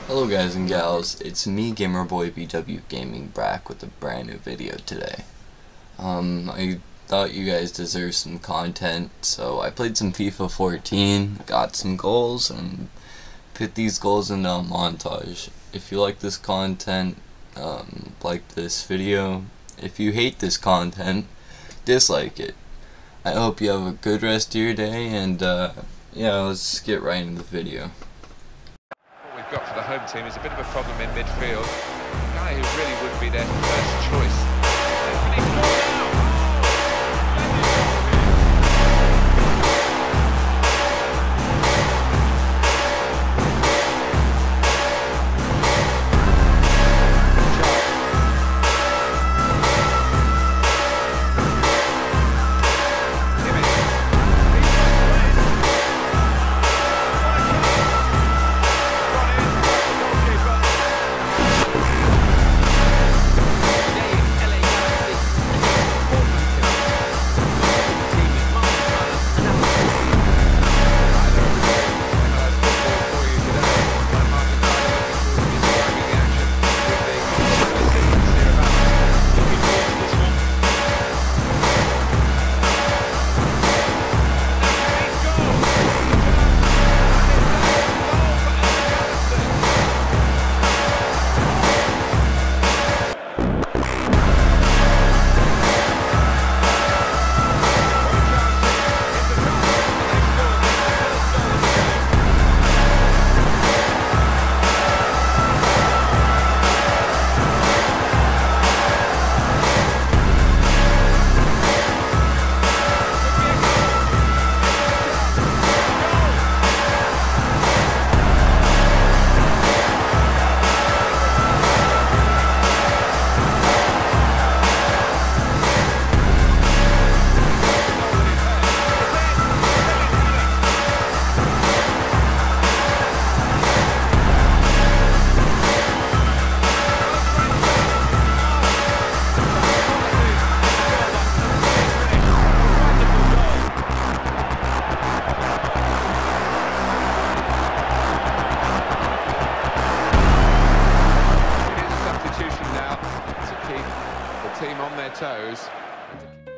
Hello guys and gals, it's me GamerBoyBW Gaming back with a brand new video today. I thought you guys deserved some content, so I played some FIFA 14, got some goals, and put these goals into a montage. If you like this content, like this video. If you hate this content, dislike it. I hope you have a good rest of your day, and yeah, let's get right into the video. We've got for the home team is a bit of a problem in midfield. A guy who really would be their first choice. Team on their toes.